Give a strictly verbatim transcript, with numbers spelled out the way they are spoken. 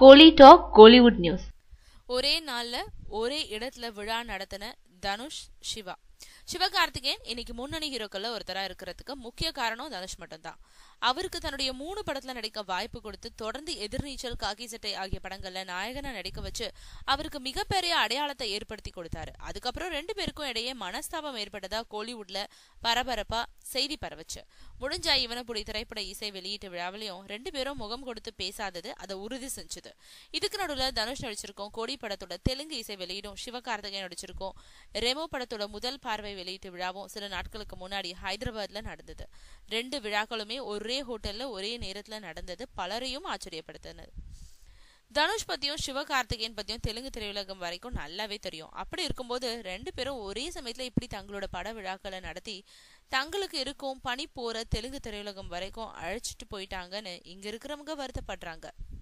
கோலி talk Kollywood news. ஒரே நாள்ல ஒரே இடத்துல விழா நடத்தின தனுஷ், சிவா. சிவகார்த்திகேயன் இன்னைக்கு முன்னணி ஹீரோக்கள்ல ஒருத்தரா இருக்கிறதுக்கு முக்கிய காரணம் தனுஷ் மட்டும்தான். அவருக்கு தன்னுடைய மூணு படத்துல நடிக்க வாய்ப்பு கொடுத்து தொடர்ந்து எதிர்நீச்சல், காக்கி சட்டை ஆகிய படங்கள்ல நாயகனா நடிக்க வச்சு அவருக்கு மிகப்பெரிய அடையாளத்தை ஏற்படுத்தி கொடுத்தாரு. அதுக்கப்புறம் ரெண்டு பேருக்கும் இடையே மனஸ்தாபம் ஏற்பட்டதா கோலிவுட்ல பரபரப்பா செய்தி பரவச்சு. முடிஞ்சா இவனப்புடி திரைப்பட இசை வெளியீட்டு விழாவிலையும் ரெண்டு பேரும் முகம் கொடுத்து பேசாதது அதை உறுதி செஞ்சது. இதுக்கு நடுவுல தனுஷ் நடிச்சிருக்கோம் கோடி படத்தோட தெலுங்கு இசை வெளியீடும், சிவகார்த்திகேயன் நடிச்சிருக்கோம் ரெமோ படத்தோட முதல் பார்வை வெளியீட்டு விழாவும் சில நாட்களுக்கு முன்னாடி ஹைதராபாத்ல நடந்தது. ரெண்டு விழாக்களுமே ஒரே ஹோட்டல்ல ஒரே நேரத்துல நடந்தது பலரையும் ஆச்சரியப்படுத்தினது. தனுஷ் பத்தியும் சிவகார்த்திகேயன் பத்தியும் தெலுங்கு திரையுலகம் வரைக்கும் நல்லாவே தெரியும். அப்படி இருக்கும்போது ரெண்டு பேரும் ஒரே சமயத்துல இப்படி தங்களோட பட விழாக்களை நடத்தி தங்களுக்கு இருக்கும் பணி போற தெலுங்கு திரையுலகம் வரைக்கும் அழைச்சிட்டு போயிட்டாங்கன்னு இங்க இருக்கிறவங்க வருத்தப்படுறாங்க.